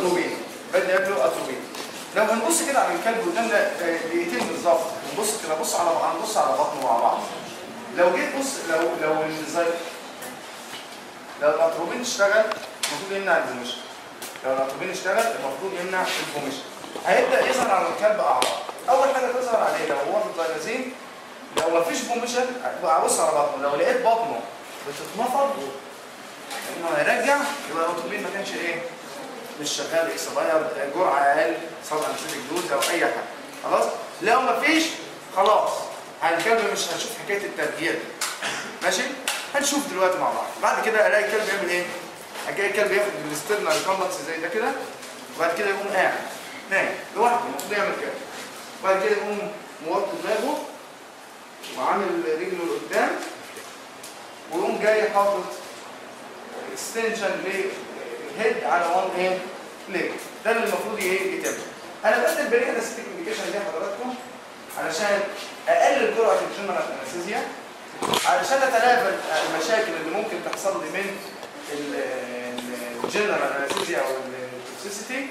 اتروبين، بدي له اتروبين. لو هنبص كده على الكلب قدامنا دقيقتين بالظبط، نبص كده هنبص على بطنه مع بعض. لو جيت بص لو الاتروبين اشتغل المفروض يمنع الفوميشن. لو الاتروبين اشتغل المفروض يمنع الفوميشن. هيبدا يظهر على الكلب اعراض. اول حاجه تظهر عليه لو هو واخد زيلازين، لو مفيش فوميشن ابص على بطنه، لو لقيت بطنه بتتنفض انه هيرجع يبقى الاتروبين ما كانش ايه؟ مش شغال، اكسباير، جرعه اقل، سواء انستيك دوز او اي حاجه. خلاص؟ لو مفيش خلاص الكلب مش هنشوف حكايه الترجيع دي. ماشي؟ هنشوف دلوقتي مع بعض. بعد كده الاقي الكلب يعمل ايه؟ هلاقي الكلب ياخد الاسترنال كومبلكس زي ده كده، وبعد كده يقوم قاعد نايم لوحده، المفروض يعمل كده. وبعد كده يقوم موطي دماغه وعامل رجله لقدام، ويقوم جاي حاطط اكستنشن للهيد على وان ايه؟ ليج. ده اللي المفروض ايه؟ يتم. انا بدي البريئه انستيك ميديكيشن دي حضراتكم علشان اقلل جرعه الجنرال انستيزيا، علشان اتلافى المشاكل اللي ممكن تحصل لي من الجنرال انستيزيا او التوكسيسيتي،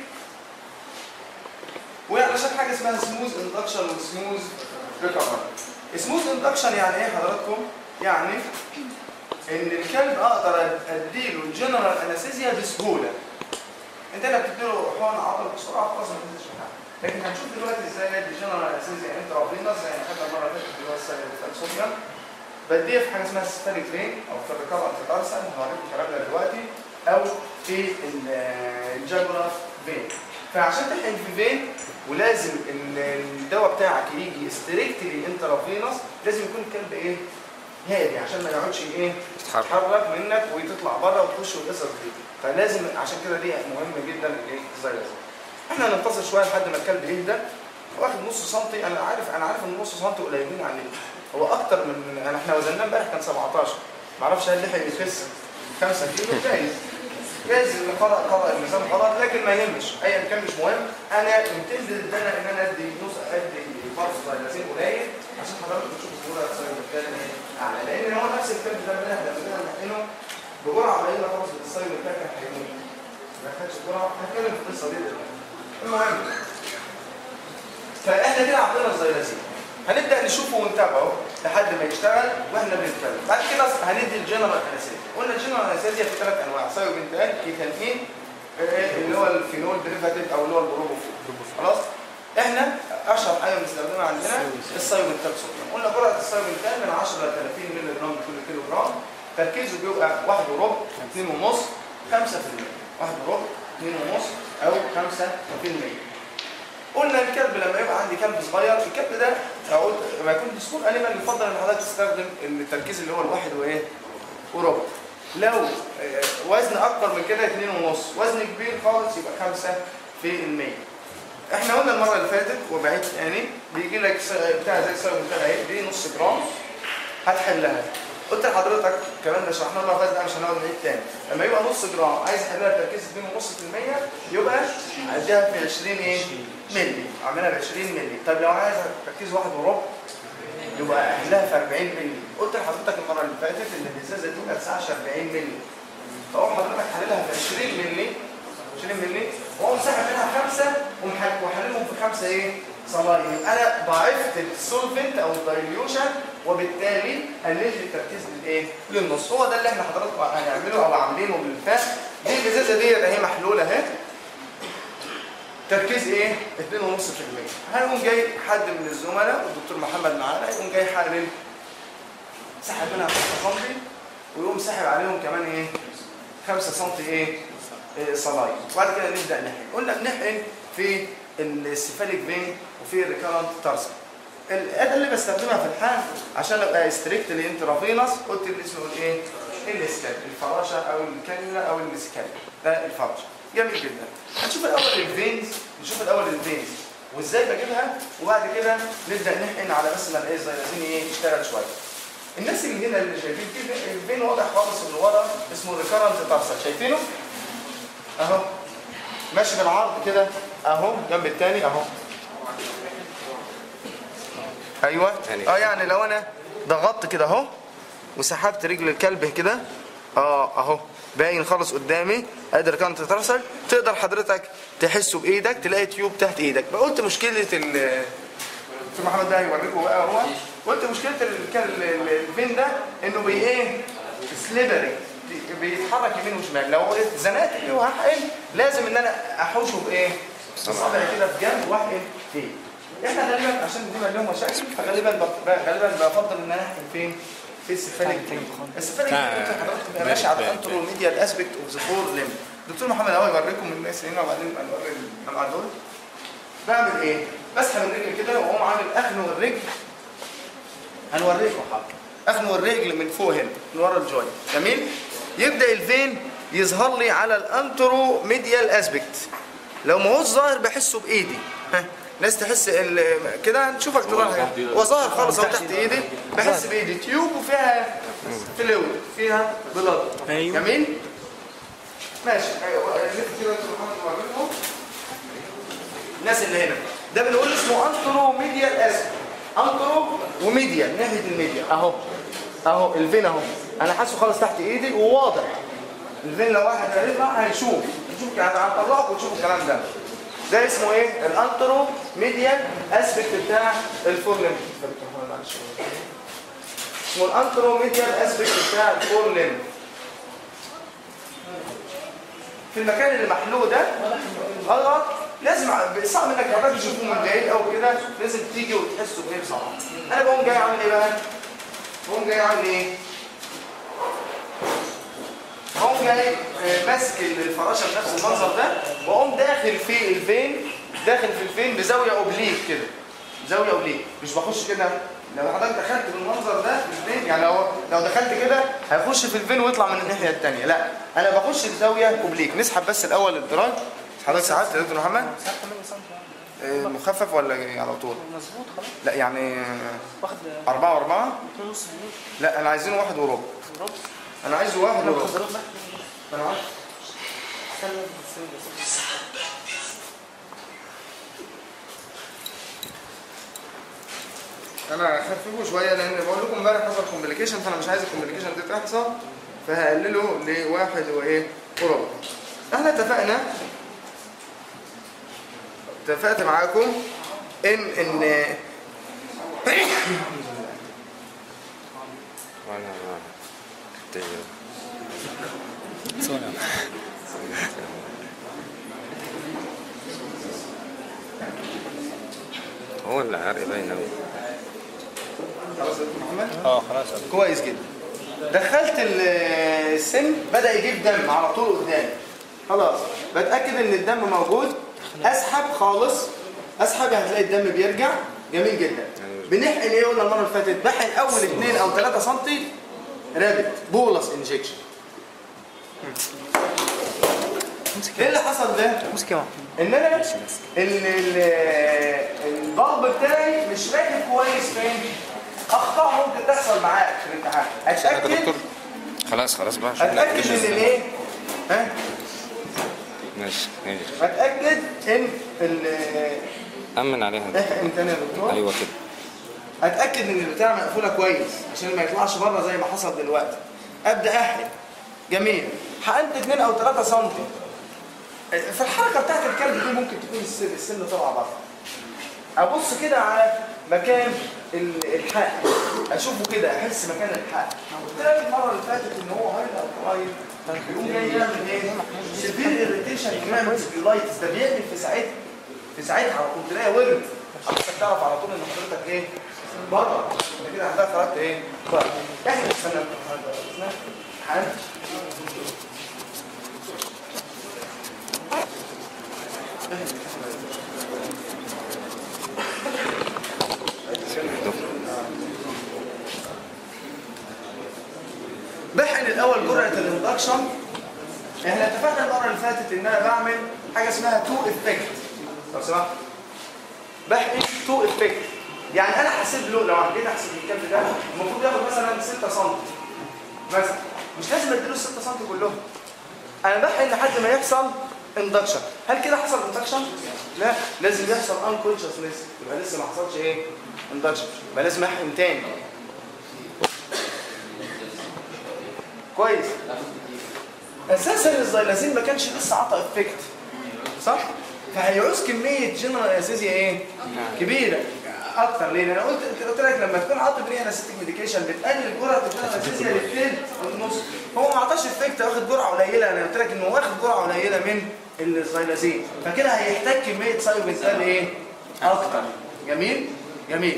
وعلشان حاجه اسمها سموث اندكشن وسموث ريكفري. سموث اندكشن يعني ايه حضراتكم؟ يعني ان الكلب اقدر اديله الجنرال انستيزيا بسهوله. انت لما بتديله حقن عضل بسرعه خلاص ما تنساش حاجه. لكن هنشوف دلوقتي ازاي ادي جنرال انستيزيا انترافينوس زي ما خدنا المره اللي فاتت اللي هو الساليفالصوديوم. بديه في حاجه اسمها سيستاليك فين او في الريكفرنت تارسل، هوريكم الكلام ده دلوقتي، او في الجاجولار فين. فعشان تحقن في فين ولازم الدواء بتاعك يجي ستريكتلي انترافينوس، لازم يكون الكلب ايه؟ هادي عشان ما يقعدش ايه؟ يتحرك منك وتطلع بره وتخش والقصص دي. فلازم عشان كده دي مهم جدا الايه؟ الزيلازين. احنا هننتظر شويه لحد ما الكلب يهدى. واخد نص سنتي، انا عارف ان نص سنتي قليلين عليه. هو اكتر من احنا وزناه امبارح كان 17. ما اعرفش هل لحق يخس 5 كيلو جايز اللي قرأ الميزان غلط، لكن ما يهمش، ايا كان مش مهم. انا انتندد ان انا ادي فرص زيلازين قليل عشان حضرتك تشوفوا الصوره السايبر اعلى، لان هو نفس الكلب ده لما نحقنه بجرعه قليله خالص السايبر ده كان هيموت. ما خدش جرعه، هنتكلم في القصه دي دلوقتي. المهم فاحنا كده عطينا الزيلازين، هنبدا نشوفه ونتابعه لحد ما يشتغل واحنا بنتكلم. بعد كده هندي الجنرال انستيزيا. قلنا الجنرال انستيزيا في 3 انواع، سايوبنتال، كيتانين، اللي هو الفينول ديريفاتيف او اللي هو البروبوفول. خلاص؟ احنا اشهر حاجه بنستخدمها عندنا السايوبنتال صوديوم. قلنا جرعه السايوبنتال من 10 ل 30 مللي جرام لكل كيلو جرام، تركيزه بيبقى 1 وربع، 2 ونص، 5%. 1 وربع، 2 ونص او 5%. قلنا الكلب لما يبقى عندي كلب صغير، الكلب ده لما يكون بسكول انيمال يفضل ان حضرتك تستخدم التركيز اللي هو الواحد وايه؟ وربع. لو وزن اكتر من كده 2 ونص، وزن كبير خالص يبقى 5%. احنا قلنا المره اللي فاتت وبعيد تاني بيجي لك بتاع زي السايب بتاع ايه؟ دي نص جرام هتحلها. قلت لحضرتك الكلام ده شرحناه المره اللي فاتت، مش هنقعد نعيد تاني. لما يبقى نص جرام عايز احلها بتركيز 2.5% يبقى اديها في 20 ايه؟ مللي، اعملها ب 20 مللي. طب لو عايز تركيز 1 وربع يبقى احلها في 40 مللي. قلت لحضرتك المره اللي فاتت ان الازازه دي ما تسعش 40 مللي. فاقوم حضرتك حللها في 20 مللي، 20 مللي، واقوم ساحب منها 5 وحللهم في 5 ايه؟ صلاين. انا ضاعفت السولفنت او الدايليوشن وبالتالي قللت التركيز للايه؟ للنص. هو ده اللي احنا حضراتكم هنعمله او عاملينه بالفعل. دي الازازه ديت اهي محلوله اهي. تركيز ايه؟ 2.5%. هيقوم جاي حد من الزملاء والدكتور محمد معانا يقوم جاي حالل سحب منها 5 سم ويقوم ساحب عليهم كمان ايه؟ 5 سم ايه؟ صلاين. وبعد كده نبدا نحقن. قلنا بنحقن في السيفاليك فين وفي الريكارنت تارسل. الاداه اللي بستخدمها في الحقن عشان ابقى ستريكتلي انترافينوس قلت اللي اسمه ايه؟ الاسكال، الفراشه او الكانيولا او السكال. ده الفراشه. جميل جدا. هنشوف الاول الفينز، وازاي بجيبها، وبعد كده نبدا نحقن على بس ما الاقي الزيلازين ايه؟ يشتغل شويه. الناس اللي هنا اللي شايفين في الفين واضح خالص اللي ورا اسمه الريكارنت تارسل، شايفينه؟ اهو ماشي بالعرض كده اهو جنب الثاني اهو. ايوه يعني لو انا ضغطت كده اهو وسحبت رجل الكلب كده اهو باين خالص قدامي، قادر كانت تترسل، تقدر حضرتك تحسه بايدك، تلاقي تيوب تحت ايدك. قلت مشكله دكتور محمد ده هيوريكم بقى هو، قلت مشكله الفين ده انه ايه سليبري، بيتحرك يمين وشمال. لو اتزنقت فيه وهحقن لازم ان انا احوشه بايه؟ بصبعي كده في جنب واحقن فيه. احنا غالبا عشان دي لهم مشاكل فغالبا بفضل ان انا احقن فين؟ في السفالك. السفالك انت حضرتك تبقى ماشي على الانترو ميديال اسبكت اوف ذا فور ليمب. دكتور محمد اهو يوريكم الناس هنا وبعدين نبقى نوري الجماعه دول. بعمل ايه؟ بسحب الرجل كده واقوم عامل اخنق الرجل. هنوريكم حاضر. اخنق الرجل من فوق هنا من ورا الجوينت، جميل؟ يبدا الفين يظهر لي على الانترو ميديال اسبكت. لو ما هوش ظاهر بحسه بايدي. ناس تحس كده نشوفك تظهر هو ظاهر خالص اهو تحت ايدي، بحس بايدي تيوب وفيها فلويد، فيها بلاد. جميل؟ ماشي. لف كده انتوا محمد وريهم الناس اللي هنا. ده بنقول اسمه انترو ميديال اسبكت. انترو وميديال ناحيه الميديال اهو الفين اهو. انا حاسه خالص تحت ايدي وواضح. الفين لو واحد هيطلع هيشوف يعني هنطلعك وتشوفوا الكلام ده. ده اسمه ايه؟ الانترو ميديال اسبكت بتاع الفور ليمب. اسمه الانترو ميديال اسبكت بتاع الفور ليمب. في المكان اللي محلوق ده غلط، لازم صعب انك حضرتك تشوفوه من بعيد او كده، لازم تيجي وتحسوا بايه بصراحه. انا بقوم جاي عامل ايه بقى؟ بقوم جاي عامل ايه؟ بقوم جاي ماسك الفراشه بنفس المنظر ده، واقوم داخل في الفين بزاويه اوبليك كده، زاويه اوبليك، مش بخش كده. لو حضرتك دخلت بالمنظر ده في الفين، يعني لو دخلت كده هيخش في الفين ويطلع من الناحيه الثانيه، لا انا بخش بزاويه اوبليك. نسحب بس الاول الدراج. حضرتك ساعات يا دكتور محمد مخفف ولا على طول؟ مظبوط خلاص. لا يعني واخد 4 و4؟ 2.5. لا انا عايزينه 1 وربع. انا عايزه 1 وربع. انا عارف. انا هخففه شويه لان بقول لكم امبارح حصل كومبليكيشن، فانا مش عايز الكومبليكيشن دي تحصل، فهقلله ل1 وايه وربع. احنا اتفقت معاكم ان هو اللي عرق باين قوي. خلاص يا محمد؟ خلاص كويس جدا. دخلت السن بدأ يجيب دم على طول قدامي. خلاص بتأكد ان الدم موجود، اسحب خالص، اسحب هتلاقي الدم بيرجع. جميل جدا. بنحقن ايه قلنا المره اللي فاتت؟ بحقن اول 2 أو 3 سم رابط بولس انجكشن. ايه اللي حصل ده؟ ان انا البلب بتاعي مش راكب كويس. فين؟ اخطاء ممكن تحصل معاك في الامتحان. اتاكد خلاص بقى. اتاكد ان ايه؟ ها؟ ماشي. اتاكد ان امن عليها. احقن تاني يا دكتور. ايوه كده. اتاكد ان البتاع مقفوله كويس عشان ما يطلعش بره زي ما حصل دلوقتي. ابدا احقن. جميل. حقنت 2 أو 3 سم. في الحركه بتاعت الكلب دي ممكن تكون السن طالعه بره. ابص كده على مكان الحقن، اشوفه كده، احس مكان الحقن. قلت لك المره اللي فاتت ان هو هايل او قريب يقوم جاي يعمل ايه؟ سيفير اريتيشن يعمل سبيلايتس. ده بيعمل في ساعتها على طول تلاقي ورد. حضرتك تعرف على طول ان حضرتك ايه؟ بره. انت كده حضرتك خرجت ايه؟ بره. احنا استنى حقن. بحقن الاول جرعه الاندكشن. احنا اتفقنا المره اللي فاتت ان انا بعمل حاجه اسمها 2 افكت. لو سمحت بحقن 2 افكت. يعني انا حسيت له، لو جيت احسب الكلب ده المفروض ياخد مثلا 6 سم مثلا، مش لازم اديله 6 سم كلهم. انا بحقن لحد ما يحصل اندكشن. هل كده حصل اندكشن؟ لا، لازم يحصل انكونشسنس، يبقى لسه ما حصلش ايه؟ اندكشن. يبقى لازم احقن تاني. كويس. اساسا الزيلازين ما كانش لسه عطى افكت، صح؟ فهيعوز كميه جنرال انستيزيا ايه؟ كبيره اكتر. ليه؟ انا قلت لك لما تكون عاطي بري انستيك ميديكيشن بتقلل جرعه الجنرال انستيزيا للثلث والنص. هو ما عطاش افكت، واخد جرعه قليله. انا قلت لك انه واخد جرعه قليله من الزيلازين، فكده هيحتاج كميه سايوبنتال ايه؟ اكتر. جميل؟ جميل.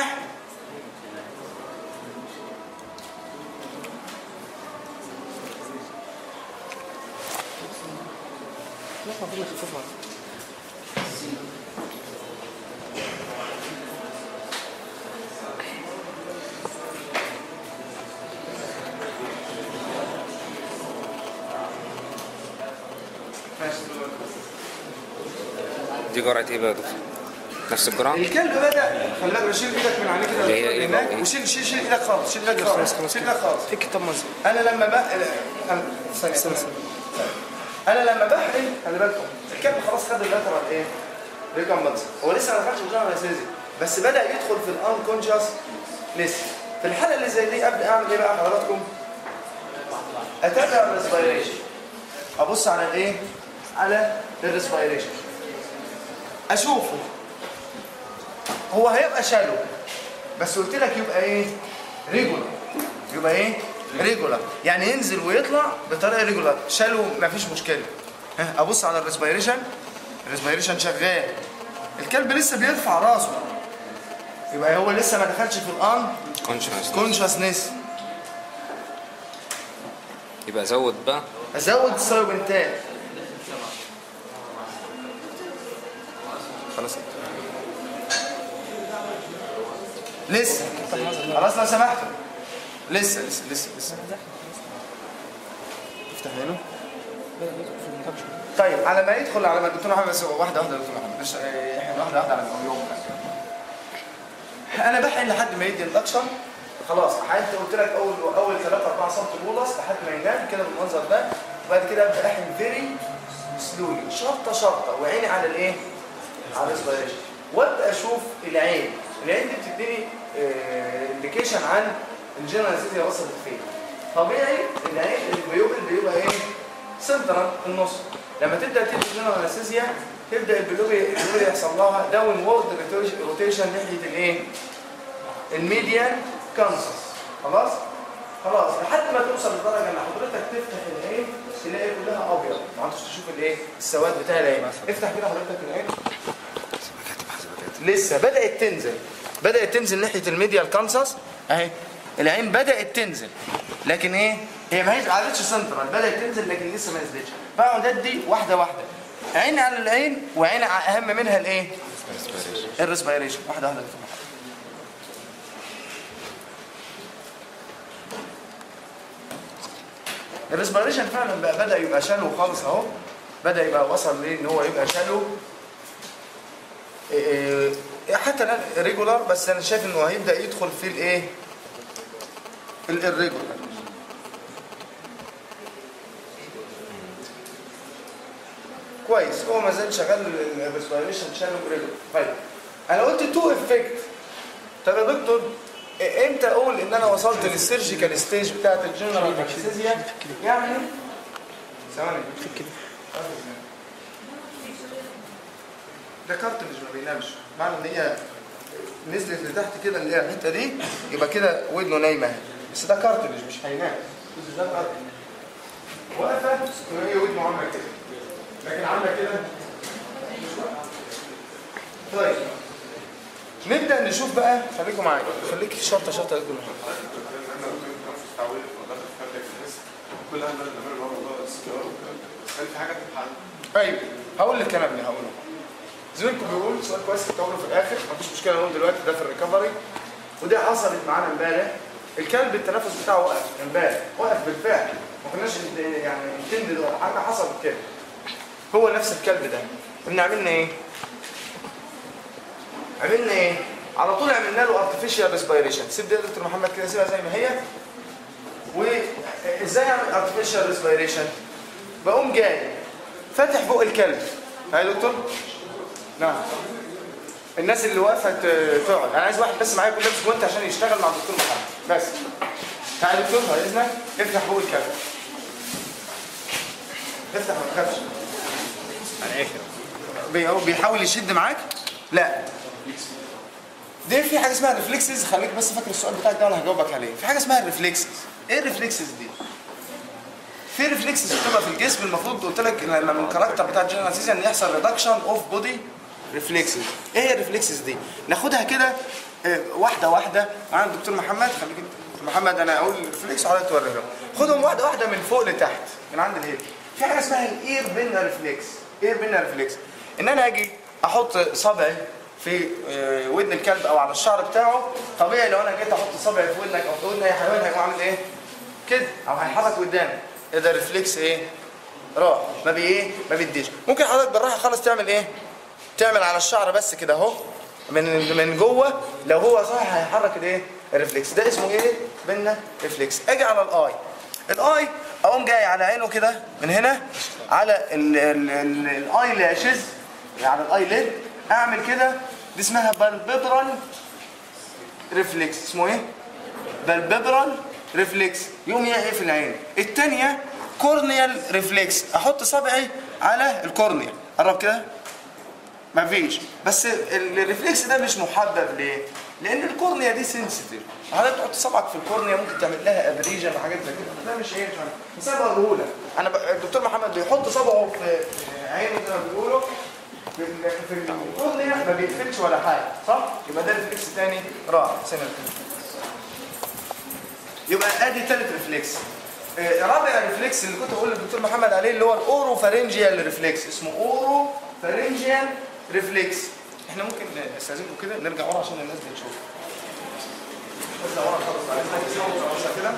دي جرعة ايه بقى يا دكتور؟ نفس الجرعة؟ الكلب بدأ، خلي بالك، شيل ايدك من عليه كده اللي هي ايه هناك، بقى؟ وشيل شيل ايدك خالص، شيل ايدك خالص، شيل ايدك خالص. فيك طب مزق. انا لما انا لما بحقن، خلي بالكم، الكلب خلاص خد اللاترال ايه؟ ريكمبنس. هو لسه ما دخلش في الجنرال انستيزيا، بس بدأ يدخل في الانكونشس لسه. في الحالة اللي زي دي ابدا اعمل ايه بقى حضراتكم؟ اتابع الريسبيريشن، ابص على الايه؟ على الريسبيريشن، اشوفه هو هيبقى شالو، بس قلت لك يبقى ايه؟ ريجولار. يبقى ايه؟ ريجولار، يعني ينزل ويطلع بطريقه ريجولار. شالو مفيش مشكله. ابص على الريسبيريشن، الريسبيريشن شغال، الكلب لسه بيرفع راسه، يبقى هو لسه ما دخلش في الان كونشسنس. يبقى زود بقى، ازود السايوبنتال. خلاص لسه، خلاص لو سمحتوا، لسه افتح عينه. طيب على ما يدخل، على ما الدكتور محمد، بس واحده يا دكتور محمد، مش احنا واحده على اليوم. انا بحقن لحد ما يدي الاكشن، خلاص حقنت، قلت لك اول 3 4 سم بولس لحد ما ينام كده بالمنظر ده، وبعد كده ابدا احقن فيري سلولي، شرطه وعيني على الايه؟ على الريسبيريشن، وابدا اشوف العين دي بتديني انديكيشن عن الجنرال انستيزيا وصلت فين. طبيعي العين البيوبل بيبقى ايه؟ سنترال في النص. لما تبدا تدي الجنرال انستيزيا تبدا البيوبل يحصل لها داون وورد روتيشن ناحيه الايه؟ الميديان كانسس. خلاص لحد ما توصل لدرجه ان حضرتك تفتح العين تلاقي كلها ابيض، ما عادش تشوف الايه؟ السواد بتاع العين. افتح كده حضرتك العين، لسه بدأت تنزل ناحية الميديال كانسس اهي. العين بدأت تنزل، لكن ايه؟ هي ما عادتش سنترال، بدأت تنزل لكن لسه ما نزلتش. بقعد ادي واحدة عيني على العين، وعيني اهم منها الايه؟ الريسبيريشن. واحدة الريسبيريشن فعلا بقى بدأ يبقى شالو خالص اهو، بدأ يبقى وصل ليه ان هو يبقى شالو حتى الان ريجولار، بس انا شايف انه هيبدا يدخل في الايه؟ الريجولار. كويس، هو ما زال شغال الريسبيريشن شالو ريجولار. طيب انا قلت تو افكت. طب يا دكتور امتى اقول ان انا وصلت للسيرجيكال ستيج بتاعت الجنرال انستيزيا؟ يعني ثواني كده، ده كارتلج ما بينامش، معنى ان هي نزلت لتحت كده اللي هي الحته دي، يبقى كده ودنه نايمه اهي، بس ده كارتلج مش هينام. ده كارتلج واقفه، هي ودنه عامله كده، لكن عامله كده. طيب نبدا نشوف بقى، خليكم معايا، خليك شرطه يا دكتور محمد. كل هذا الامر هو موضوع السكيور، هل في حاجه تتحل؟ ايوه هقول لك انا اللي هقوله. زميلكم بيقول سؤال كويس تقوله في الاخر، مفيش مشكله نقول دلوقتي ده في الريكفري، وده حصلت معانا امبارح. الكلب التنفس بتاعه وقف امبارح، وقف بالفعل، ما كناش يعني نتندد ولا حاجه، حصلت كده. هو نفس الكلب ده كنا عملنا ايه؟ على طول عملنا له ارتفيشال ريسبيريشن. سيب دي يا دكتور محمد كده، سيبها زي ما هي. وازاي اعمل ارتفيشال ريسبيريشن؟ بقوم جاي فاتح بق الكلب. ها يا دكتور؟ نعم. الناس اللي واقفه تقعد، انا عايز واحد بس معايا يكون لابس جوانت عشان يشتغل مع الدكتور محمد بس. تعالى يا دكتور بعد اذنك، افتح بق الكلب. افتح ما تخافش. على الاخر هو بيحاول يشد معاك؟ لا. دي في حاجه اسمها ريفلكسز، خليك بس فاكر السؤال بتاعك ده وانا هجاوبك عليه. في حاجه اسمها الريفلكسز. ايه الريفلكسز دي؟ في ريفلكسز بتبقى في الجسم، المفروض قلت لك لما من الكاركتر بتاع الجنرال انستيزيا ان يحصل ريدكشن اوف بودي ريفلكسز. ايه هي الريفلكسز دي؟ ناخدها كده واحده واحده. معانا الدكتور محمد، خليك انت محمد، انا اقول الريفلكس وحضرتك توريهم. خدهم واحده واحده من فوق لتحت من عند الهيد. في حاجه اسمها الاير بينا ريفلكس. اير بينا ريفلكس ان انا اجي احط صبعي في ودن الكلب او على الشعر بتاعه. طبيعي لو انا جيت احط صبعي في ودنك او في ودن اي حيوان هيقوم عامل ايه؟ كده، او هيحرك قدامي. ايه ده؟ ريفلكس ايه؟ راح ما بي ايه؟ ما بيديش. ممكن حضرتك بالراحه خالص تعمل ايه؟ تعمل على الشعر بس كده اهو من جوه. لو هو صح هيحرك الايه؟ الريفلكس. ده اسمه ايه؟ بينا ريفلكس. اجي على الاي اقوم جاي على عينه كده من هنا على الاي لاشز، على الاي ليد، اعمل كده. دي اسمها بالبيبرال ريفلكس. اسمه ايه؟ بالبيبرال ريفلكس. يقوم يقفل العين. الثانيه كورنيال ريفلكس. احط صبعي على الكورنيا. قرب كده. مفيش. بس الريفلكس ده مش محبب ليه؟ لان الكورنيا دي سنسيتيف. حضرتك تحط صبعك في الكورنيا ممكن تعمل لها ابريجن وحاجات زي كده. ده مش ايه، مش عارف. مثال بقوله لك الدكتور محمد بيحط صبعه في عينه زي ما بيقولوا في الكورنيا، ما بيقفلش ولا حاجه، صح؟ يبقى ده ريفلكس ثاني راح سنه. يبقى ادي ثالث ريفلكس. رابع ريفلكس اللي كنت بقول للدكتور محمد عليه اللي هو الاورو فارنجيال ريفلكس. اسمه اورو فارنجيال ريفلكس. احنا ممكن نستاذنكم كده نرجع ورا عشان الناس بتشوف. نرجع ورا خالص على كده.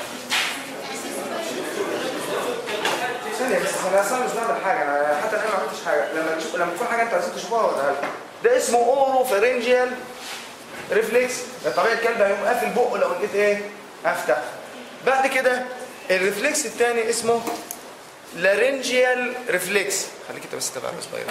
ثانية بس، انا اصلا مش بعمل حاجه، انا حتى الان ما عملتش حاجه. لما تكون حاجه انت عايزين تشوفوها اوريها لكم. ده اسمه اورو فارنجيال ريفلكس. ده طبيعي الكلب هيقوم قافل بقه لو جيت ايه؟ افتح. بعد كده الريفلكس الثاني اسمه لارنجيال ريفلكس. خليك انت بس تبع الريسبيريشن.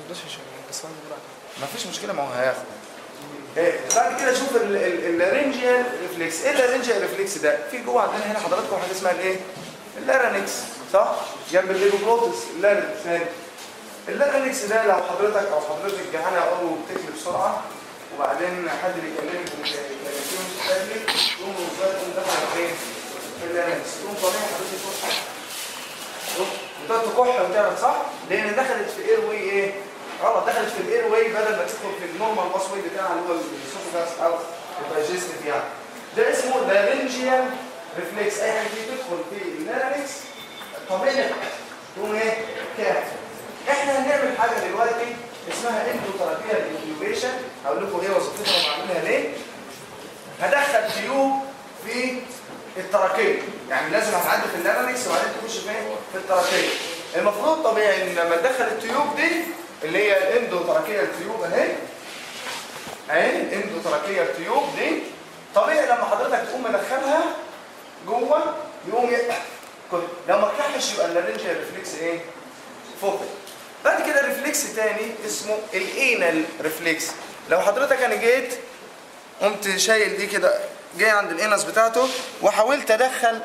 ما فيش مشكله، ما هو هياخد. بعد كده شوف اللارنجيال ريفلكس. ايه اللارنجيال ريفلكس ده؟ في جوه عندنا هنا حضراتكم حاجه اسمها الايه؟ اللارنكس، صح؟ جنب الليبوجلوتس اللارنكس. اللارنكس ده لو حضرتك او حضرتك جعانه او بتاكل بسرعه وبعدين حد بيكلمك ومكلمتيهم تاكلي، تقوم دخل فين؟ في اللارنكس. تقوم طالع حضرتك فوق. وتقعد تكح وتعمل، صح؟ لان دخلت في اير واي ايه؟ غلط. دخلت في الاير واي بدل ما تدخل في النورمال باس واي بتاعها اللي هو الاسوفاجاس او الدايجستيف يعني. ده اسمه لارنجيال ريفلكس. اي حاجه تدخل في اللارنكس طبيعي تقوم ايه؟ كافي. احنا هنعمل حاجه دلوقتي اسمها اندوتراكيال انكيوبيشن. هقول لكم ايه وظيفتها وبعملها ليه. هدخل تيوب في التراكيه، يعني لازم هتعدي في اللارنكس وبعدين تخش فين؟ في التراكيه. المفروض طبيعي ان لما تدخل التيوب دي اللي هي الاندوتراكيال تيوب اهي الاندوتراكيال تيوب دي، طبيعي لما حضرتك تقوم مدخلها جوه يقوم لو ما اتكحش يبقى اللارنجيال ريفلكس ايه؟ فوق. بعد كده ريفلكس تاني اسمه الانال ريفلكس. لو حضرتك انا جيت قمت شايل دي كده جاي عند الانس بتاعته وحاولت ادخل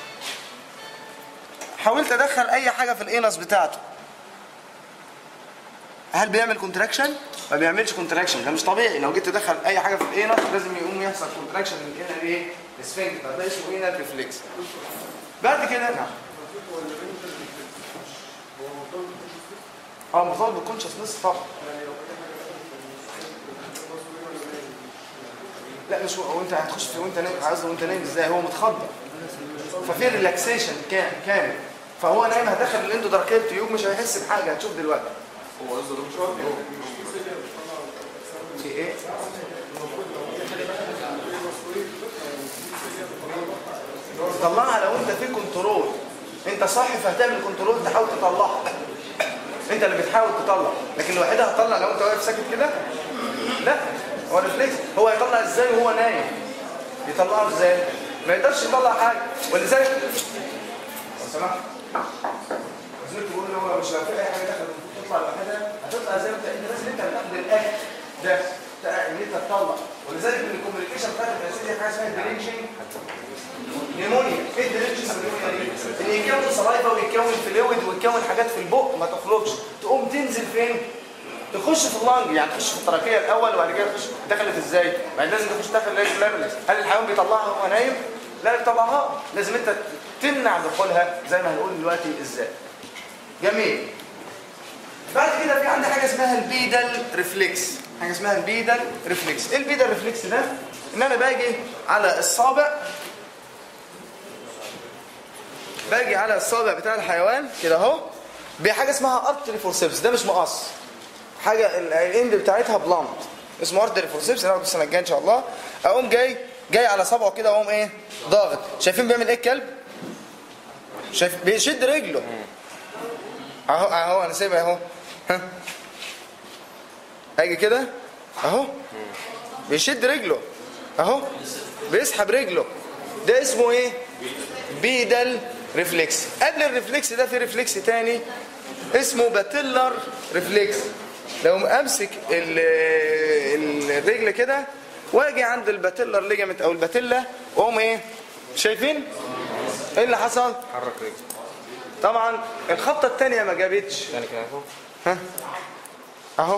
اي حاجه في الانس بتاعته، هل بيعمل كونتراكشن؟ ما بيعملش كونتراكشن. ده مش طبيعي. لو جيت تدخل اي حاجه في الانس لازم يقوم يحصل كونتراكشن من الانال ايه؟ السفنكتر. ده اسمه انال ريفلكس. بعد كده نعم مرتبط بالكونشسنس طبعا. لا مش هو انت هتخش في وانت نايم، عايز وانت نايم ازاي؟ هو متخدر ففي ريلاكسيشن كامل. فهو نايم هدخل الاندودراكيال تيوب مش هيحس بحاجه. هتشوف دلوقتي هو قصده مش عارف في ايه. طلعها لو انت في كنترول، انت صاحي فهتعمل كنترول تحاول تطلعها، انت اللي بتحاول تطلع. لكن لوحدها هتطلع لو انت واقف ساكت كده؟ لا. هو الريفلكس هو هيطلع ازاي وهو نايم؟ يطلعه ازاي؟ ما يقدرش يطلع حاجه. ولذلك لو سمحت زميلك بيقول هو مش لو في اي حاجه دخلت تطلع لوحدها هتطلع زي ما انت لازم انت بتاخد الاكل ده ان انت تطلع. ولذلك من الكوميونيكيشن بتاعت الانستيزيا حاجه اسمها درينشنج نيمونيا. ايه الدرينشنج نيمونيا دي؟ ان يكون سلايفا ويكون فلويد ويكون حاجات في البق ما تخرجش، تقوم تنزل فين؟ تخش في اللنج، يعني تخش في التراكيه الاول وبعد كده تخش. دخلت ازاي؟ ما لازم تخش داخل لارنكس. هل الحيوان بيطلعها وهو نايم؟ لا بيطلعها، لازم انت تمنع دخولها زي ما هنقول دلوقتي ازاي. جميل. بعد كده في عندي حاجه اسمها البيدال ريفلكس. حاجه اسمها البيدال ريفلكس. ايه البيدال ريفلكس ده؟ ان انا باجي على الصابع، باجي على الصابع بتاع الحيوان كده اهو بحاجه اسمها ارتري فورسيبس. ده مش مقص، حاجه الاند بتاعتها بلانت اسمه ارتري فورسيبس. هناخده السنه الجايه ان شاء الله. اقوم جاي على صبعه كده، اقوم ايه؟ ضاغط. شايفين بيعمل ايه الكلب؟ شايف بيشد رجله اهو انا سايبها اهو. ها اجي كده اهو بيشد رجله اهو، بيسحب رجله. ده اسمه ايه؟ بيدال ريفلكس. قبل الريفلكس ده في ريفلكس تاني اسمه باتيلر ريفلكس. لو امسك الرجل كده واجي عند الباتيلر ليجامنت او الباتيلا واقوم ايه؟ شايفين ايه اللي حصل؟ حرك رجلك. طبعا الخبطه الثانيه ما جابتش. تاني كده اهو. ها اهو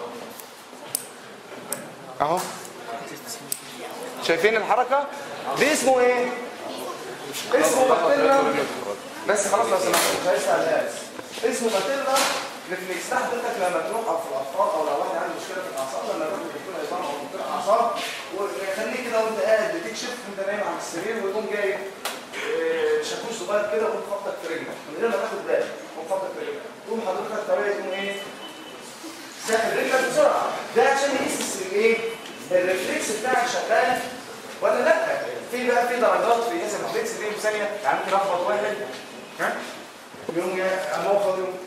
اهو شايفين الحركه دي؟ اسمه ايه؟ اسمه باتيلا. بس خلاص لو سمحت مش عايز تعليقات. اسمه باتيلا ريفلكس. ده حضرتك لما تروح او في الاطفال او لو واحد عنده مشكله في الاعصاب، لما يروح لدكتور عظام او دكتور اعصاب ويخليك كده وانت قاعد بتكشف وانت نايم على السرير ويقوم جاي شاكوش صغير كده ويقوم خبطك في رجلك من غير ما تاخد بالك، يقوم خبطك في رجلك، تقوم حضرتك طبيعي تقوم ايه؟ ساحب رجلك بسرعه. ده عشان يقيس الايه؟ الريفلكس بتاعك شغال ولا لا. في بقى في درجات في قياس الريفلكس دي في ثانيه. يعني ممكن اخبط واحد ها يوم يا موفر يوم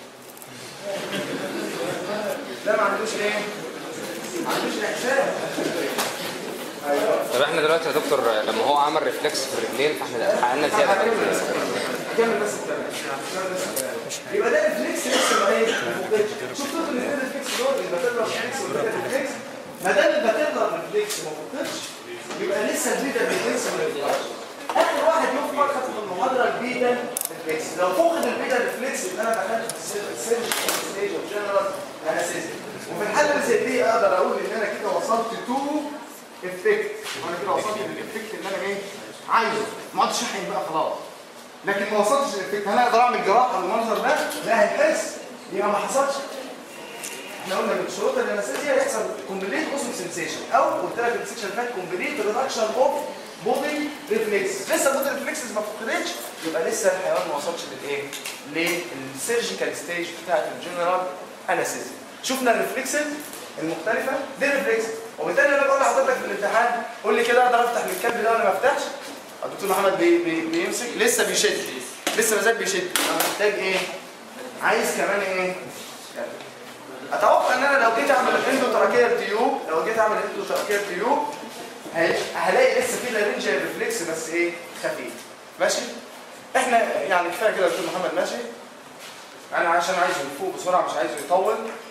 ده ما عندوش ايه؟ ما عندوش الاحساس. ايوه. طب احنا دلوقتي يا دكتور لما هو عمل ريفلكس في الرجلين فاحنا حققنا زياده. كمل بس الكلام. يبقى ده ريفلكس لسه ما ايه؟ شفتوا ان الريفلكس دول الباتيلر ريفلكس والبيتا ريفلكس، ما دام الباتيلر ريفلكس ما فقدش يبقى لسه البيتا ريفلكس ما فقدش. اخر واحد يفقد خدت في المحاضره البيتا ريفلكس. لو فقد البيتا ريفلكس يبقى انا دخلت في السيرجيكال ستيج اوف جنرال انستيزيا. وفي الحاله اللي زي دي اقدر اقول ان انا كده وصلت تو افكت. وانا كده وصلت للافكت اللي انا ايه؟ عايزه. ما عدتش احين بقى خلاص. لكن ما وصلتش للافكت. هل اقدر اعمل جراحه بالمنظر ده؟ لا هيحس. يبقى ما حصلش. احنا قلنا من شروط الانستيزيا يحصل كومبليت اوسم سنسيشن او قلت لك السكشن اللي فات كومبليت ريدكشن اوف بودي ريفلكس. لسه البودي ريفلكسز ما فقدتش يبقى لسه الحيوان ما وصلش للايه؟ للسيرجيكال ستيج بتاعت الجنرال انستيزيا. شفنا الريفلكسز المختلفه دي ريفلكس. وبالتالي لما بقول لحضرتك في الامتحان قول لي كده اقدر افتح من الكلب ده ولا ما افتحش؟ الدكتور محمد بيمسك لسه بيشد، لسه ما زال بيشد. انا محتاج ايه؟ عايز كمان ايه؟ اتوقع ان انا لو جيت اعمل الاندوتراكيال تيوب، لو جيت اعمل الاندوتراكيال تيوب هلاقي لسه في لارنجيال ريفلكس بس ايه؟ خفيف. ماشي؟ احنا يعني كفايه كده. دكتور محمد ماشي؟ انا عشان عايزه يفوق بسرعه مش عايزه يطول.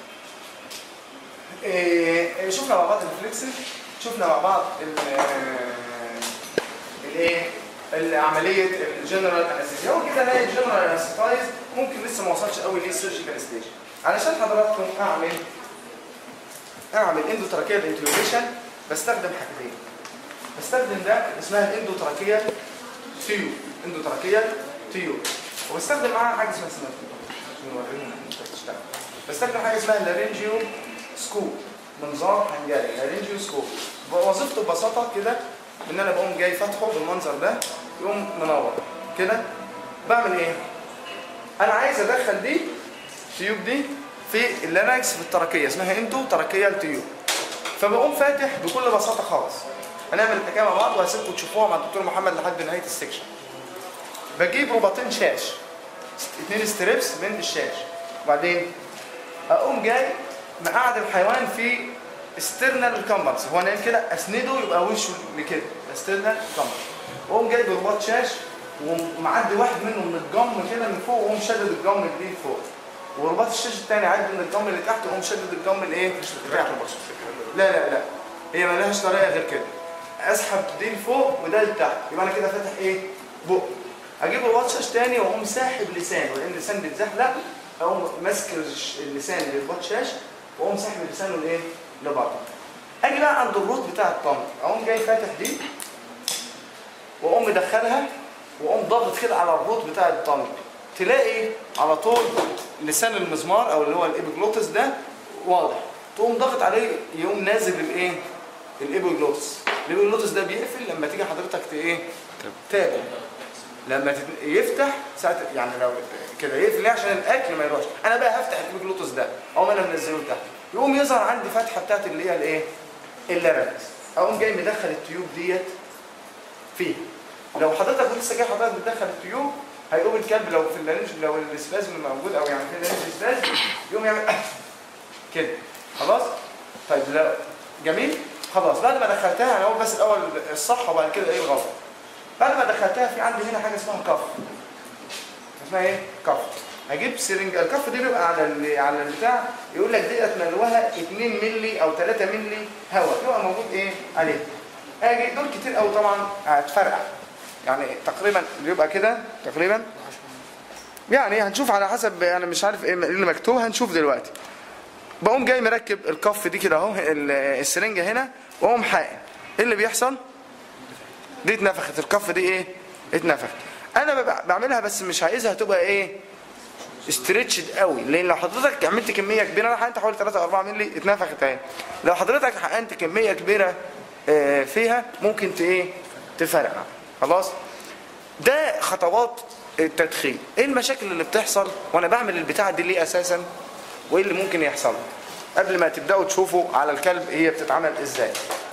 شفنا مع بعض الريفلكسز، شفنا مع بعض الايه؟ العمليه الجنرال انستيزيا. هو كده الاقي الجنرال انستيزيا ممكن لسه ما وصلش قوي للسيرجيكال ستيج. علشان حضراتكم اعمل اندوتراكيال انتيوبيشن بستخدم حاجتين. بستخدم ده اسمها الاندوتراكيال تيوب، اندوتراكيال تيوب. وبستخدم معاها حاجه اسمها عشان نوريهم انت بتشتغل. بستخدم حاجه اسمها لارنجيو سكوب، منظار حنجري لارنجيو سكوب. وظيفته ببساطه كده ان انا بقوم جاي فاتحه بالمنظر ده يقوم منور كده. بعمل ايه؟ انا عايز ادخل دي التيوب دي في اللارنكس في التراكيه اسمها اندوتراكيال تيوب. فبقوم فاتح بكل بساطه خالص. هنعمل الحكايه مع بعض وهسيبكم تشوفوها مع الدكتور محمد لحد نهايه السكشن. بجيب رباطين شاش، 2 ستريبس بين الشاش، وبعدين اقوم جاي مقعد الحيوان في استرنال كامبرز. هو نايم كده اسنده يبقى وشه لكده استرنال كامبرز. واقوم جاي برباط شاش ومعدي واحد منه من الجم كده من فوق واقوم شادد الجم دي لفوق. ورباط الشاشه الثاني عدي من الجم اللي تحت واقوم شدد الجم الايه؟ لا هي مالهاش طريقه غير كده. اسحب دي لفوق وده لتحت، يبقى انا كده فاتح ايه؟ بق. اجيب رباط شاشه ثاني واقوم ساحب لسان، ولان اللسان بيتزحلق اقوم ماسك اللسان لرباط شاش واقوم ساحب لسانه لايه؟ لبره. اجي بقى عند الروت بتاع الطنب، اقوم جاي فاتح دي واقوم مدخلها واقوم ضاغط كده على الروت بتاع الطنب، تلاقي على طول لسان المزمار او اللي هو الابيجلوتس ده واضح، تقوم ضاغط عليه يقوم نازل الايه؟ الابيجلوتس. الابيجلوتس ده بيقفل لما تيجي حضرتك ايه؟ تاكل. لما يفتح ساعه يعني لو كده يقفل ليه؟ عشان الاكل ما يروحش. انا بقى هفتح الابيجلوتس ده اقوم انا منزله لتحت، يقوم يظهر عندي فتحه بتاعت اللي هي الايه؟ اللارنكس. اقوم جاي مدخل التيوب ديت فيها. لو حضرتك لسه جاي حضرتك بتدخل التيوب هيقوم الكلب لو في اللارنج لو الاسبازم موجود او يعني في اللارنج اسبازم يقوم يعمل كده. خلاص؟ طيب لا جميل؟ خلاص بعد ما دخلتها انا اقول بس الاول الصح وبعد كده ايه الغلط. بعد ما دخلتها في عندي هنا حاجه اسمها كف. اسمها ايه؟ كف. هجيب سرنجه، الكف دي بيبقى على البتاع يقول لك ديت ملوها 2 مللي او 3 مللي هواء، يبقى موجود ايه؟ عليه. اجي دول كتير قوي طبعا هتفرقع. يعني تقريبا بيبقى كده تقريبا يعني هنشوف على حسب انا مش عارف ايه اللي مكتوب هنشوف دلوقتي. بقوم جاي مركب الكف دي كده اهو السرنجه هنا واقوم حاقن. ايه اللي بيحصل؟ دي اتنفخت، الكف دي ايه؟ اتنفخت. انا بعملها بس مش عايزها تبقى ايه؟ استريتشد قوي، لان لو حضرتك عملت كميه كبيره، انا حقنت حوالي 3 او 4 مللي اتنفخت اهي. لو حضرتك حقنت كميه كبيره فيها ممكن ايه؟ تفرقع. خلاص؟ ده خطوات التدخين. ايه المشاكل اللي بتحصل وانا بعمل البتاعه دي ليه اساسا؟ وايه اللي ممكن يحصل؟ قبل ما تبداوا تشوفوا على الكلب هي بتتعمل ازاي.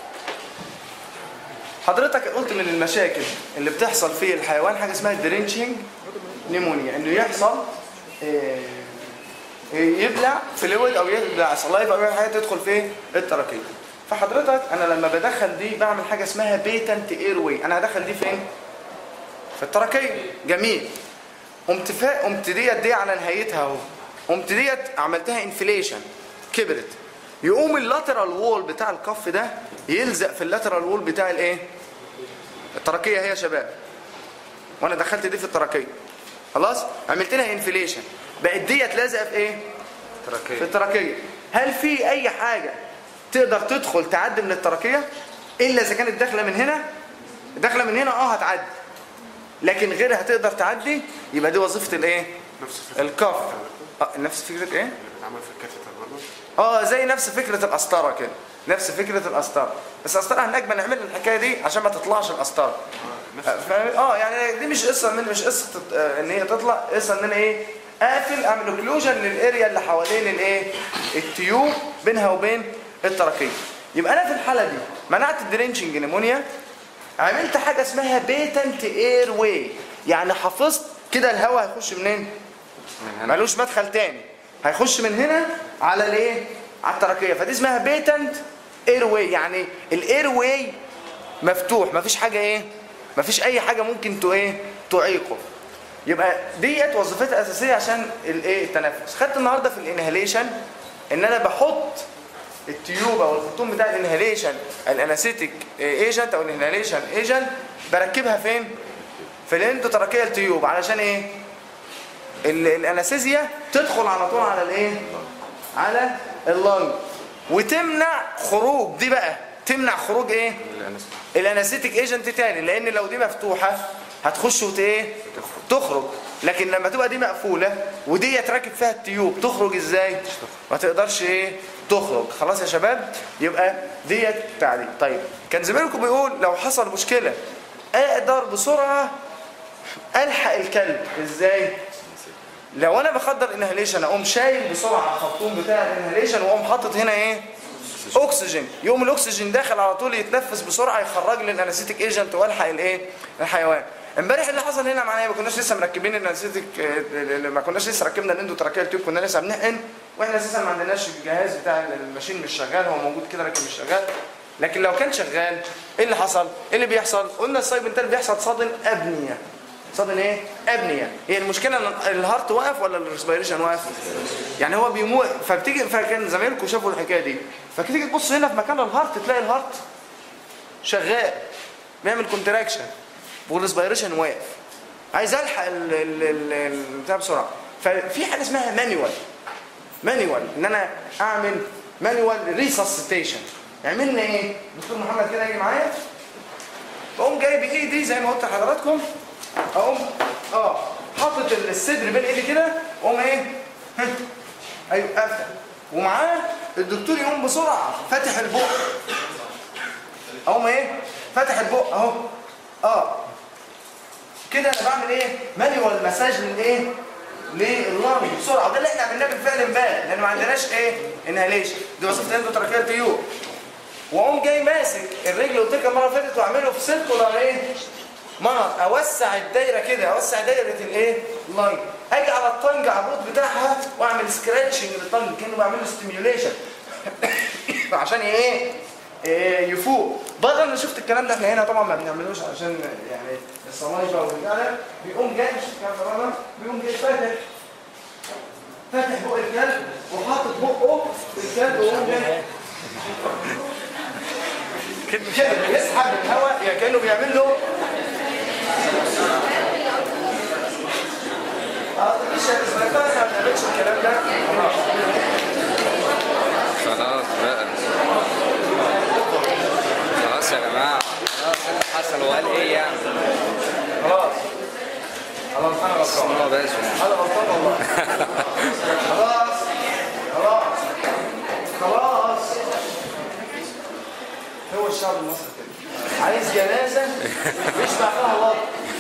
حضرتك قلت من المشاكل اللي بتحصل في الحيوان حاجه اسمها درينشنج نيمونيا، انه يحصل يبلع فلويد او يبلع سلايف او اي حاجه تدخل في التراكيه. فحضرتك انا لما بدخل دي بعمل حاجه اسمها بيتنت اير واي. انا هدخل دي فين؟ في التراكيه. جميل. قمت دي على نهايتها اهو، قمت ديت عملتها انفليشن كبرت، يقوم اللاترال وول بتاع الكف ده يلزق في اللاترال وول بتاع الايه؟ التراكيه هي يا شباب. وانا دخلت دي في التراكيه خلاص عملت لها انفليشن، بقت ديت لازقه في ايه؟ تراكية. في التراكيه. هل في اي حاجه تقدر تدخل تعدي من التراكيه الا اذا كانت داخله من هنا؟ داخله من هنا هتعدي، لكن غيرها تقدر تعدي. يبقى دي وظيفه الايه؟ الكف. نفس فكره ايه؟ اللي بتتعمل في الكاتيتر برضه؟ زي نفس فكره القسطره كده، نفس فكره القسطره، بس القسطره هناك بنعمل الحكايه دي عشان ما تطلعش القسطره. يعني دي مش قصه مش قصه ان هي تطلع، قصه ان انا ايه؟ اقفل اعمل اوكلوجن للاريا اللي حوالين الايه؟ التيوب بينها وبين التراكيه. يبقى انا في الحاله دي منعت الدرينشنج نيمونيا، عملت حاجه اسمها بيتنت اير واي، يعني حافظت كده الهواء هيخش منين؟ مالوش مدخل تاني، هيخش من هنا على الايه؟ على التراكيه. فدي اسمها بيتنت اير واي، يعني الاير واي مفتوح، مفيش حاجه ايه؟ مفيش اي حاجه ممكن تعيقه. يبقى ديت وظيفتها الاساسيه عشان الايه؟ التنفس. خدت النهارده في الانهاليشن ان انا بحط التيوب او الخرطوم بتاع الانهاليشن الانستيك ايجنت او الانهاليشن ايجنت بركبها فين؟ في الاندوتراكيه التيوب. علشان ايه؟ الانستيزيا تدخل على طول على الايه؟ على اللنج وتمنع خروج دي بقى، تمنع خروج ايه؟ الانستيك ايجنت تاني، لان لو دي مفتوحه هتخش تخرج. لكن لما تبقى دي مقفوله ودي راكب فيها التيوب تخرج ازاي؟ ما تقدرش تخرج. خلاص يا شباب؟ يبقى ديت تعليق. طيب كان زميلكم بيقول لو حصل مشكله اقدر بسرعه الحق الكلب ازاي؟ لو انا بخدر انهاليشن اقوم شايل بسرعه الخرطوم بتاع الانهاليشن واقوم حاطط هنا اكسجين، يقوم الاكسجين داخل على طول يتنفس بسرعه يخرج لي الانستيك ايجنت والحق الحيوان. امبارح اللي حصل هنا معايا ما كناش لسه مركبين الانستيك، ما كناش لسه ركبنا الاندوتراكيه التيوب، كنا لسه بنحقن واحنا اساسا ما عندناش الجهاز بتاع الماشين مش شغال، هو موجود كده لكن مش شغال. لكن لو كان شغال ايه اللي حصل؟ ايه اللي بيحصل؟ قلنا السايبنتال بيحصل صدم ابنيه. صدن ايه؟ ابنيه. هي المشكله ان الهارت واقف ولا الريسبيريشن واقف؟ يعني هو بيموت. فبتيجي، فكان زمايلكم شافوا الحكايه دي، فتيجي تبص هنا في مكان الهارت تلاقي الهارت شغال بيعمل كونتراكشن والريسبيريشن واقف. عايز الحق البتاع بسرعه. ففي حاجه اسمها مانيوال ان انا اعمل مانيوال ريسسيتيشن. يعمل لنا ايه؟ دكتور محمد كده يجي معايا، اقوم جايب ايدي زي ما قلت لحضراتكم، اقوم حاطط الصدر بين ايدي كده، اقوم ايه؟ ايوه افتح، ومعاه الدكتور يقوم بسرعه فاتح البق، اقوم ايه؟ فاتح البق اهو. كده انا بعمل ايه؟ مانيوال مساج للايه؟ لللنج بسرعه. وده اللي احنا عملناه بالفعل امبارح، لان ما عندناش ايه؟ انهاليشن. دي وظيفه الاندوتراكيال تيوب. واقوم جاي ماسك الرجل قلت لك المره اللي فاتت واعمله في سيركولار ايه؟ منط، اوسع الدايره كده، اوسع دايره الايه؟ اللاين. اجي على الطنج على الروت بتاعها واعمل سكراتشنج للطنج كانه بعمل له ستيميوليشن عشان ايه؟ يفوق. بره انا شفت الكلام ده، احنا هنا طبعا ما بنعملوش عشان يعني الصلايبه والبتاع ده. بيقوم جاي شفت الكلام ده بره، بيقوم جاي فاتح بق الكلب وحاطط بقه في الكلب، ويقوم جاي كده يسحب الهواء، يعني كانه بيعمل له مش ما بنعملش الكلام ده. خلاص بقى، خلاص يا جماعه، خلاص اللي حصل وقال ايه يعني؟ خلاص انا غلطان، انا غلطان والله. خلاص هو الشعب المصري كده عايز جنازه مش معاها لط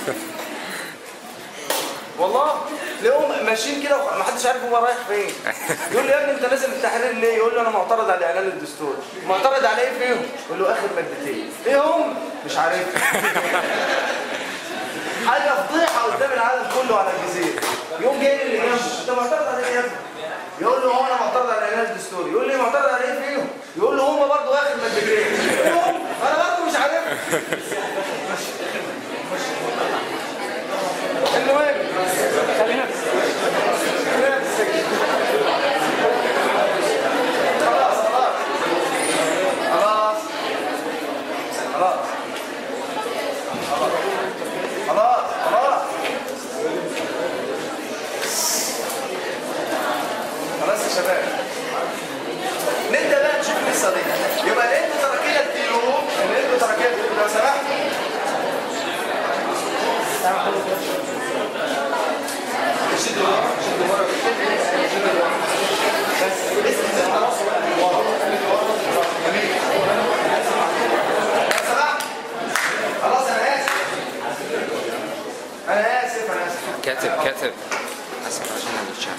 والله. تلاقيهم ماشيين كده ومحدش عارف هو رايح فين. يقول له يا ابني انت نازل التحرير ليه؟ يقول له انا معترض على اعلان الدستور. معترض على ايه فيهم؟ يقول له اخر مادتين. ايه هم؟ مش عارف. حاجه فضيحه قدام العالم كله على الجزيره. يقوم جاي اللي جنبه انت معترض على ايه يا ابني؟ يقول له هو انا معترض على اعلان الدستور. يقول لي معترض على ايه فيهم؟ يقول له هم برضه اخر مادتين. انا برضه مش عارف. المهم خلينا خلاص يا شباب. نبدا بقى نشوف القصه دي. يبقى الاندوتراكيال التيوب، الاندوتراكيال التيوب لو سمحت شد ورا بس اسم ورا جميل. خلاص انا اسف كاتب اسف عشان الشعب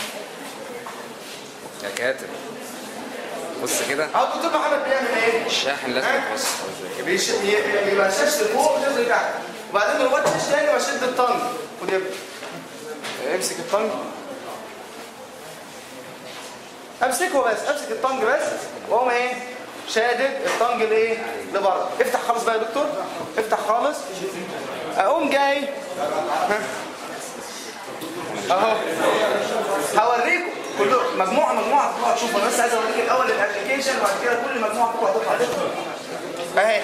يا كاتب. بص كده دكتور محمد بيعمل ايه؟ الشاحن لازم يتوصل، يبقى شاشة فوق وتنزل تحت، وبعدين رباط شاش تاني واشد الطنج ودب. امسك الطنج، امسكه بس، امسك الطنج بس، واقوم ايه؟ شادد الطنج لايه؟ لبره. افتح خالص بقى يا دكتور، افتح خالص. اقوم جاي اهو هوريكم كله مجموعه هتطلعوا تشوفوا. انا بس عايز اوريك الاول الابلكيشن وبعد كده كل مجموعه هتطلع اهي.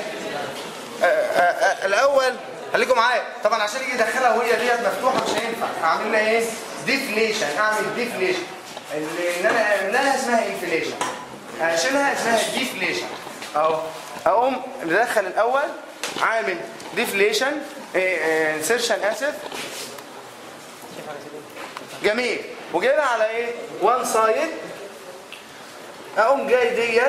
الاول خليكم معايا طبعا عشان يجي يدخلها وهي ديت مفتوحه مش هينفع. هعمل لها ايه؟ ديفليشن. اعمل ديفليشن. اللي انا اعمل لها اسمها انفليشن، اشيلها اسمها ديفليشن اهو. اقوم مدخل الاول عامل ديفليشن انسيرشن اسف جميل، وجايبها على ايه؟ وان سايد. اقوم جاي ديت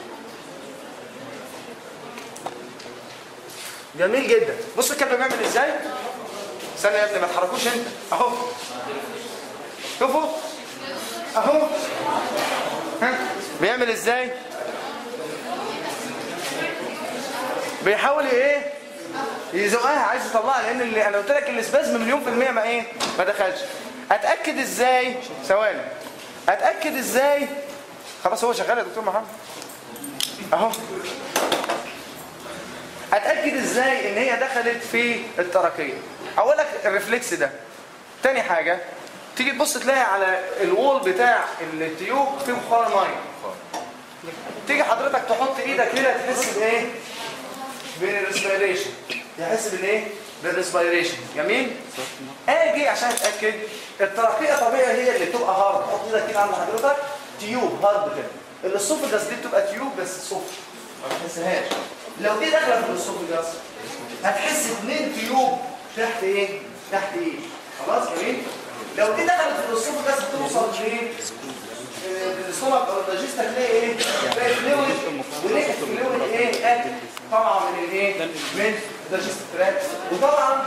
جميل جدا. بص الكلب بيعمل ازاي؟ استنى يا ابني ما تحركوش انت اهو. شوفوا اهو بيعمل ازاي؟ بيحاول ايه؟ يزقها، عايز يطلعها، لان اللي انا قلت لك الاسبازم مليون في المية ما ايه؟ ما دخلش. اتاكد ازاي؟ ثواني. اتاكد ازاي؟ خلاص هو شغال يا دكتور محمد اهو. اتاكد ازاي ان هي دخلت في التراكيه؟ اقول لك الريفلكس ده. تاني حاجه تيجي تبص تلاقي على الوول بتاع التيوب فيه بخار ميه. تيجي حضرتك تحط ايدك هنا تحس بايه؟ بالريسبيريشن. تحس بالايه؟ بالريسبيريشن. جميل؟ اجي عشان اتاكد الترقيه طبيعي هي اللي بتبقى هارد. حط ايدك كده عند حضرتك تيوب هارد كده. الاسوفجاس دي بتبقى تيوب بس صفر ما بتحسهاش. لو دي داخله في الاسوفجاس هتحس 2 تيوب تحت ايه؟ تحت ايه؟ خلاص جميل؟ لو دي دخلت في الاسوفجاس بتوصل لايه؟ الاستومك او الدايجست هتلاقي ايه؟ تلاقي فلويد وليه فلويد ايه؟ اكل طبعا من الايه؟ من الدايجست تراك. وطبعا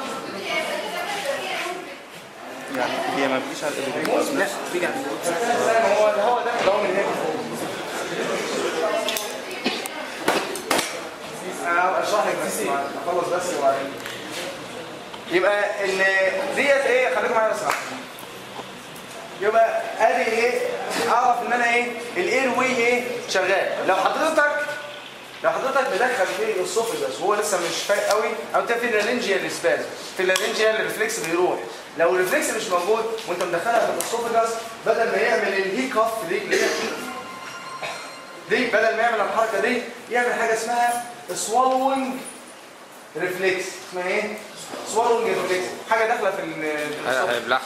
يعني هي ما بتجيش على الإبرة. لا بيجي على زي ما هو الهواء ده اللي هو من هنا. اشرح لك بس اخلص بس وبعدين. يبقى ديت ايه؟ خليكم معايا بس. يبقى ادي ايه؟ اعرف ان انا ايه؟ الاير واي ايه؟ شغال. لو حضرتك مدخل في الاسوفجاس وهو لسه مش فايق قوي او انت في اللارنجيال سبازم، في اللارنجيال الريفلكس بيروح. لو الريفلكس مش موجود وانت مدخلها في الاسوفجاس بدل ما يعمل الهيكوف دي بدل ما يعمل الحركه دي يعمل حاجه اسمها swallowing ريفلكس. اسمها ايه؟ swallowing ريفلكس. حاجه داخله في هيبلعها.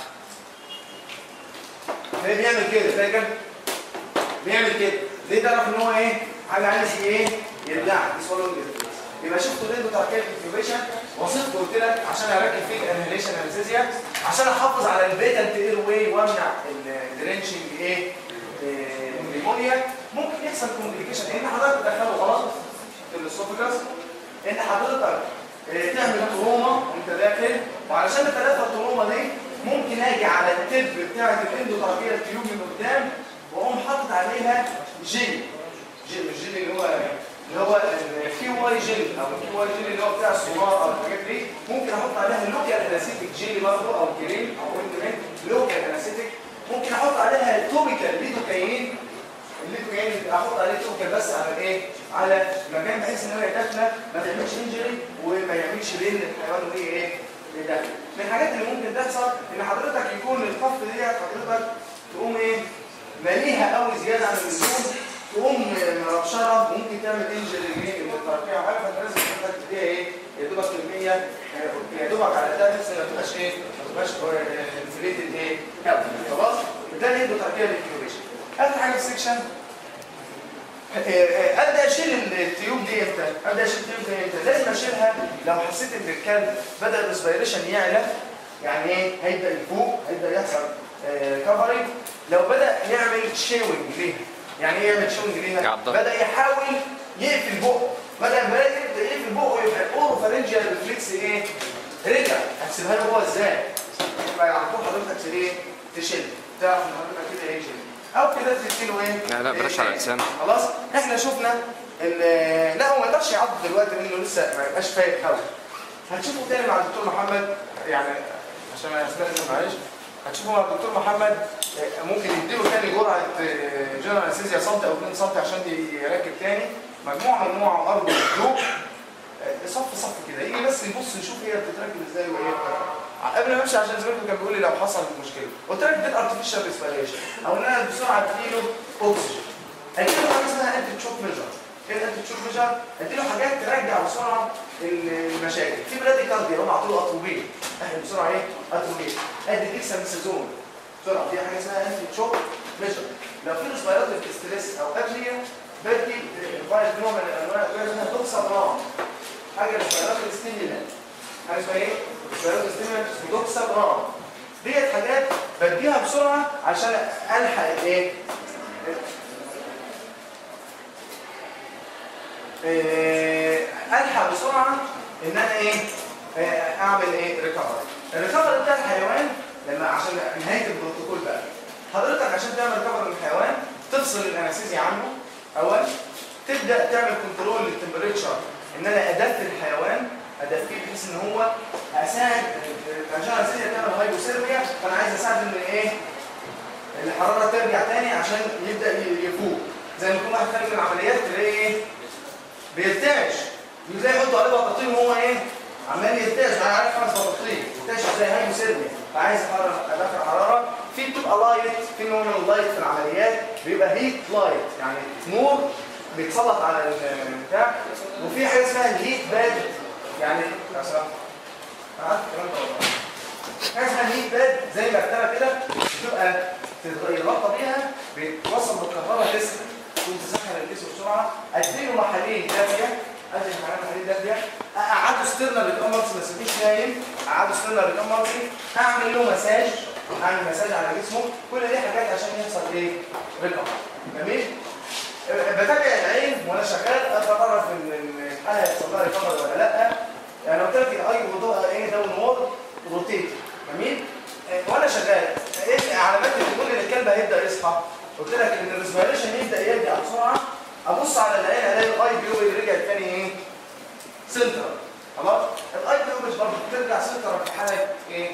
هي بيعمل كده. تلاقي كده بيعمل كده. ليه؟ تعرف ان هو ايه؟ حاجه عايز ايه؟ يبلعها. swallowing ريفلكس. يبقى شفتوا ليه بتاع كده الانكيوبيشن وصفت قلت لك عشان اركب فيه الانهيليشن انستيزيا عشان احافظ على البيتنت اير واي وامنع الدرينشنج ايه؟ النيمونيا. ممكن يحصل كومبليكيشن ان حضرتك تدخله غلط في الاسوفجاس، ان حضرتك تعمل تروما وانت داخل، وعلشان تتلافى التروما دي ممكن اجي على التب بتاعه الاندوتراكيه التيوب من قدام واقوم حاطط عليها جيل. مش جيل اللي هو الكيو واي جيل او الكيو واي جيل اللي هو بتاع الصغار او الحاجات دي. ممكن احط عليها اللوكال انستيك جيل برضه او كريم او كمان لوكال انستيك. ممكن احط عليها توبيكال ليدوكاين. الليدوكاين احط عليه توبيكال بس على ايه؟ على مكان بحيث ان هي داخله ما تعملش انجري وما يعملش بين الحيوان وهي ايه؟ داخله. من الحاجات اللي ممكن تحصل ان حضرتك يكون الخف ديت حضرتك تقوم ايه؟ ماليها قوي زياده عن اللزوم، تقوم مرشره وممكن تعمل انجري للترقيه او حاجه. فانت لازم تحط فيها ايه؟ يا دوبك كميه يا دوبك على ده بس ما تبقاش ايه؟ ما تبقاش انفليتد ايه؟ قوي. خلاص؟ ده اللي يدو ترقيه للانكيوبيشن. اخر حاجه في السكشن ابدا اشيل التيوب دي امتى؟ لازم اشيلها لو حسيت ان الكلب بدا الريسبيريشن يعلى، يعني ايه؟ هيبدا يفوق، هيبدا يحصل كفرنج. لو بدا يعمل شيوينج ليها، يعني ايه يعمل شيوينج ليها؟ بدا يحاول يقفل بقه، يبدا يقفل بقه يبقى الاوروفارنجيال ريفلكس ايه؟ رجع. هتسيبها له هو ازاي؟ يبقى على طول حضرتك ايه؟ تشيل. تعرف ان حضرتك كده ايه؟ او كده تديله ايه؟ لا بلاش على لسانه. خلاص احنا شفنا لا هو ما يقدرش يعض دلوقتي لانه لسه ما يبقاش فايق قوي. هتشوفه تاني مع الدكتور محمد، يعني عشان ما استاذن معلش. هتشوفه مع الدكتور محمد ممكن يديله تاني جرعه جنرال انستيزيا سم او 2 سم عشان يركب تاني مجموعه وارجو الجوب صف كده. يجي بس يبص يشوف هي بتتركب ازاي وهي قبل ما امشي عشان زميلته كان بيقول لي لو حصل مشكله قلت لك دي الارتفيشال ريسبيريشن او ان انا بسرعه اديله اكسجين. اديله حاجه اسمها انتي تشوك ميجر. ايه الانتي تشوك ميجر؟ اديله حاجات ترجع بسرعه المشاكل. في براديكارديا هم عطوا اتروبين. احنا بسرعه ايه؟ اتروبين. ادي ديكساميثازون بسرعه. في حاجه اسمها انتي تشوك ميجر. لو في ريسبيراتوري ستريس او ابنيه بدي فايز نوع من الانواع اسمها دوكسابرام. حاجه ريسبيراتوري ستيمولانت. حاجه اسمها ايه؟ ريسبيراتوري ستيمولانت دوكسابرام. ديت حاجات بديها بسرعه عشان الحق ايه؟ الحق بسرعه ان انا ايه؟ اعمل ايه؟ ريكفري. الريكفري بتاع الحيوان لما عشان نهايه البروتوكول بقى. حضرتك عشان تعمل ريكفري للحيوان تفصل الانستيزيا عنه اول، تبدا تعمل كنترول للتمبريتشر ان انا ادفي الحيوان ادفيه بحيث ان هو اساعد عشان الانستيزيا تعمل هايبوثيرميا. فانا عايز اساعد ان ايه؟ الحراره ترجع تاني عشان يبدا يفوق. زي ما يكون واحد خارج من العمليات تلاقيه ايه؟ بيرتعش. ازاي يحطوا عليه بطاطين وهو ايه؟ عمال ينتاج، انا عارف 5 بطاطين ينتاج زي هايبوثيرميا، فعايز ادخل حراره. في بتبقى لايت، في نوع من اللايت في العمليات بيبقى هيت لايت، يعني نور بيتسلط على البتاع. وفي حاجه اسمها الهيت باد، يعني يا سلام عارف الكلام ده، حاجه اسمها الهيت باد زي مكتبه كده بتبقى يتغطى بيها، بيتوصل بالكهرباء تسخن، تقوم تسخن الجسم بسرعه. اديله محاليل دافيه، ادي محاليل دافيه، اقعده ستيرنر ريكامبرسي، ما اسيبوش نايم، اقعده ستيرنر ريكامبرسي، اعمل له مساج، اعمل مساج على جسمه. كل دي حاجات عشان يحصل ايه؟ ريكامبر. جميل؟ بتابع العين وانا شغال، اتعرف ان الحاله هيحصل لها ريكامبر ولا لا. يعني قلت لك الاي وضوء ايه داون وورد روتيت. جميل؟ وانا شغال ايه علامات اللي تقول ان الكلب هيبدا يصحى؟ قلت لك ان الريسبيريشن يبدا يرجع بسرعه، ابص على العين الاقي الاي بي رجع تاني ايه؟ سنترال. خلاص؟ الاي بي برضه بترجع سنترال في حاله ايه؟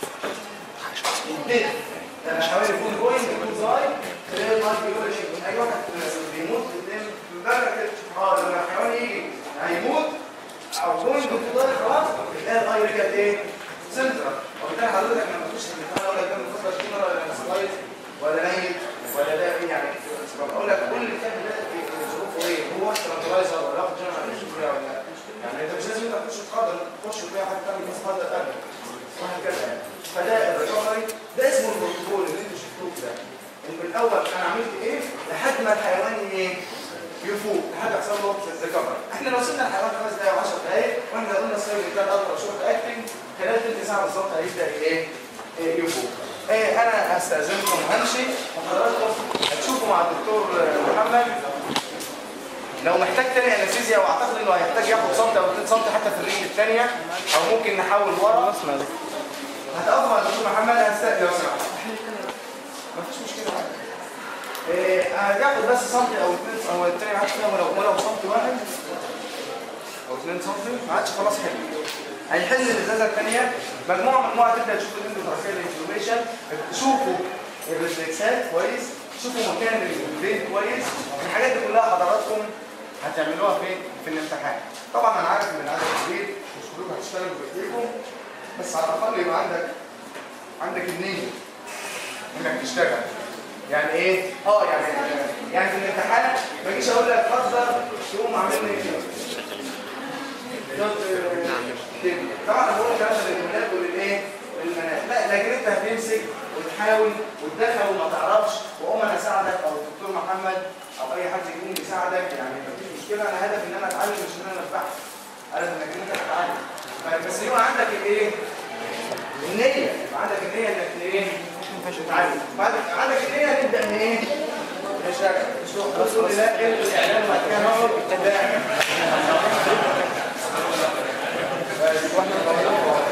ليه؟ لما حوالي يكون جوينج يكون زاي تلاقي الاي بي اي واحد بيموت قدام امبارح لما الحيوان يجي هيموت او جوينج يكون خلاص تلاقي الاي رجعت ايه؟ سنترال. وبالتالي حضرتك لما تخش في الامتحان اقول لك ده من فتره كتير ولا نايم ولا ده ايه يعني، بقول لك كل الكلام ده ظروفه ايه؟ هو ستراكشرايزر ولا واخد جنرال انسترومنت ولا لا؟ يعني انت مش لازم انت تخش تقدر تخش تلاقي حد ثاني بس قدر ثاني وهكذا يعني. فده الريكفري ده اسمه البروتوكول اللي انتوا شفتوه ده. ان بالاول انا عملت ايه لحد ما الحيوان ايه؟ يفوق، لحد ما يحصل له ريكفري. احنا لو سيبنا الحيوان 5 دقائق و10 دقائق واحنا قلنا السيرفي ده اقدر شورت اكتنج خلال تلت ساعه بالظبط هيبدا ايه؟ يفوق. انا هستاذنكم وهمشي وحضراتكم هتشوفوا مع الدكتور محمد لو محتاج تاني انستيزيا، واعتقد انه هيحتاج ياخد سم او 2 سم حتى في الرجل الثانيه، او ممكن نحاول ورا. هتقف مع الدكتور محمد هستاذن لو سمحت. مفيش مشكله هتاخد بس سم او 2 او الثانيه معاك فيها ولو سم واحد او 2 سم ما عادش خلاص حلو. هيحل الازازه الثانيه مجموعه تبدا تشوف الاندوتراكيال انفلاميشن، تشوفوا الريفلكسات كويس، تشوفوا مكان البرين كويس. الحاجات دي كلها حضراتكم هتعملوها فين؟ في الامتحان. طبعا انا عارف ان العدد كبير مش كلكم هتشتغلوا بايديكم، بس على الاقل يبقى عندك النيه انك تشتغل. يعني ايه؟ يعني في الامتحان ما اجيش اقول لك قدر تقوم عامل لي طبعا انا بقول الكلام ده للولاد وللايه؟ للبنات، لا لكن انت هتمسك وتحاول وتدخل وما تعرفش واقوم انا اساعدك او الدكتور محمد او اي حد يكون بيساعدك. يعني مفيش مشكله، انا هدفي ان انا اتعلم مش ان انا اتبعت، هدفي انك انت تتعلم. بس يبقى عندك الايه؟ النيه، يبقى عندك النيه انك ايه؟ تتعلم. بعد عندك النيه نبدا ان ايه؟ نشتغل. مش تقول لي لا الاعلان وبعد كده نقعد واحنا